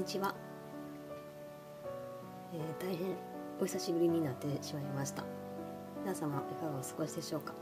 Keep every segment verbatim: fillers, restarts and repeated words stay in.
にちは、えー、大変お久しぶりになってしまいました。皆様いかがお過ごしでしょうか。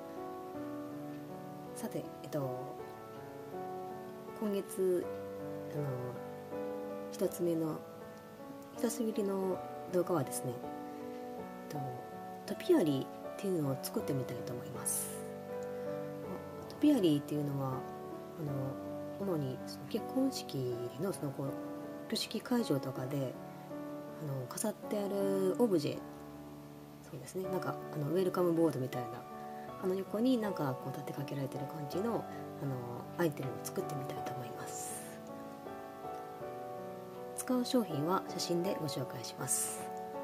さて、えっと今月あの一つ目の一つぶりの動画はですね、えっと、トピアリーっていうのを作ってみたいと思います。トピアリーっていうのはあの主にその結婚式のそのこう挙式会場とかであの飾ってあるオブジェ、そうですね、なんかあのウェルカムボードみたいな、あの横になんかこう立てかけられてる感じのあのアイテムを作ってみたいと思います。使う商品は写真でご紹介します。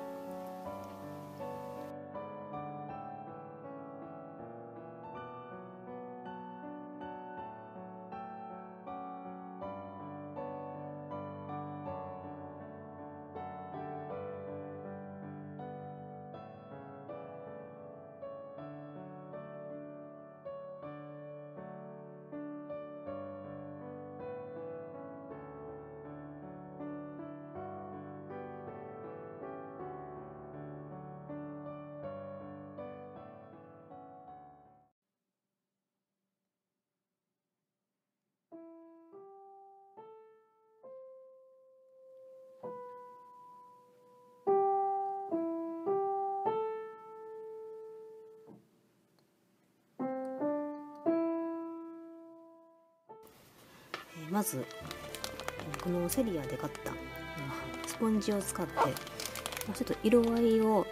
まずこのセリアで買ったスポンジを使ってちょっと色合いを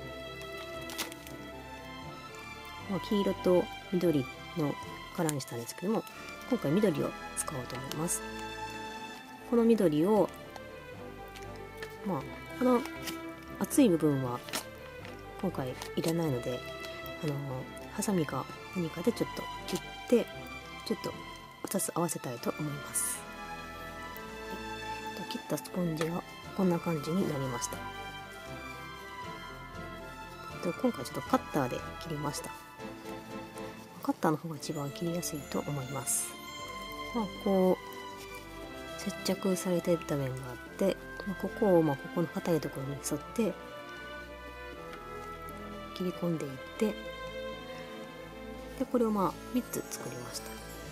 黄色と緑のカラーにしたんですけども、今回緑を使おうと思います。この緑をまあこの厚い部分は今回いらないので、あのハサミか何かでちょっと切ってちょっとふたつ合わせたいと思います。切ったスポンジがこんな感じになりました。今回ちょっとカッターで切りました。カッターの方が一番切りやすいと思います。まあ、こう接着されていた面があって、まあ、ここをまあここの硬いところに沿って切り込んでいって、でこれをまあみっつ作りました。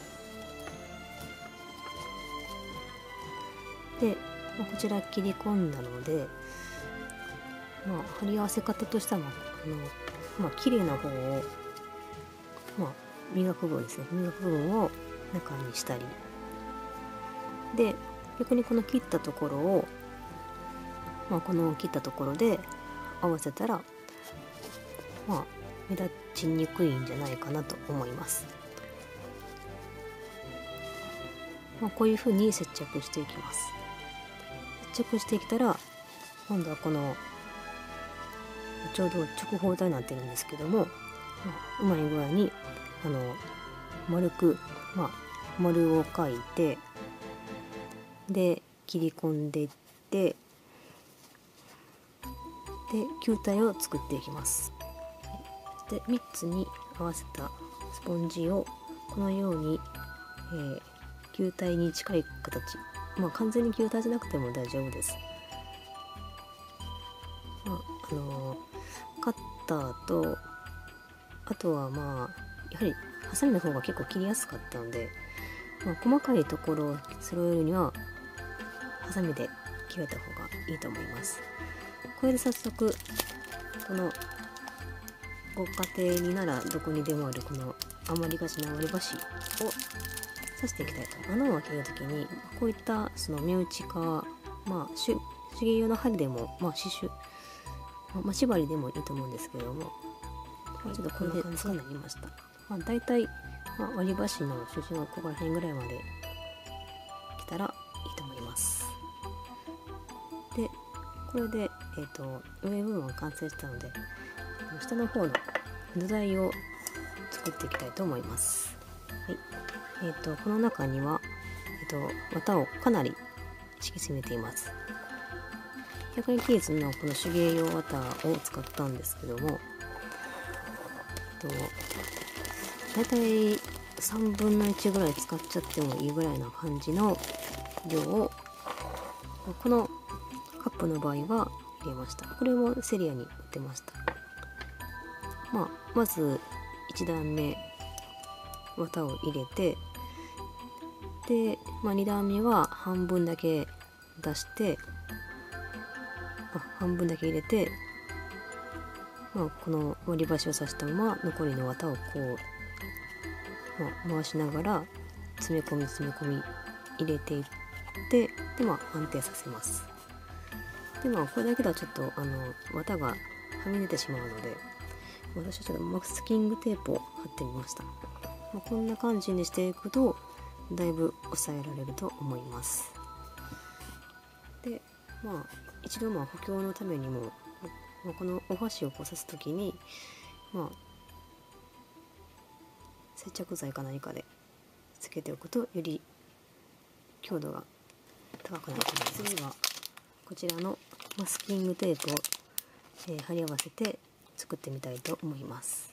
でまあ、こちら切り込んだので、まあ、貼り合わせ方としては、まああのまあ綺麗な方を、まあ、磨く部分ですね磨く部分を中にしたりで、逆にこの切ったところを、まあ、この切ったところで合わせたら、まあ、目立ちにくいんじゃないかなと思います。まあ、こういうふうに接着していきます。接着してきたら、今度はこのちょうど直方体になってるんですけども、まあ、うまい具合にあの丸く、まあ、丸を描いて、で切り込んでいって、で球体を作っていきます。でみっつに合わせたスポンジをこのように、えー、球体に近い形、まあ完全に球体じゃなくても大丈夫です。まああのー、カッターと、あとはまあやはりハサミの方が結構切りやすかったので、まあ、細かいところを揃えるにはハサミで切れた方がいいと思います。これで早速このご家庭にならどこにでもあるこの余りがちな割り箸を刺していきたいと。穴を開けるときにこういったその目打ちか、まあ手手芸用の針でも、まあ刺繍、まあ、縛りでもいいと思うんですけども、まあ、ちょっとこれでそうなりました。まあ、大体、まあ、割り箸の中心はここら辺ぐらいまで来たらいいと思います。でこれで、えーと、上部分は完成したので、下の方の土台を作っていきたいと思います。はい。えーと、この中には、えーと、綿をかなり敷き詰めています。ひゃくえん均一のこの手芸用綿を使ったんですけども、えーと、だいたいさんぶんのいちぐらい使っちゃってもいいぐらいな感じの量をこのカップの場合は入れました。これもセリアに売ってました。まあ、まずいち段目綿を入れて、で、まあ、に段目は半分だけ出して、あ半分だけ入れて、まあ、この割り箸を刺したまま残りの綿をこう、まあ、回しながら詰め込み詰め込み入れていって、で、まあ、安定させます。で、まあ、これだけではちょっとあの綿がはみ出てしまうので、私はちょっとマスキングテープを貼ってみました。まあ、こんな感じにしていくとだいぶ抑えられると思います。で、まあ一度まあ補強のためにも、まあ、このお箸をこう刺すときに、まあ接着剤か何かでつけておくとより強度が高くなると思います。次はこちらのマスキングテープを、えー貼り合わせて作ってみたいと思います。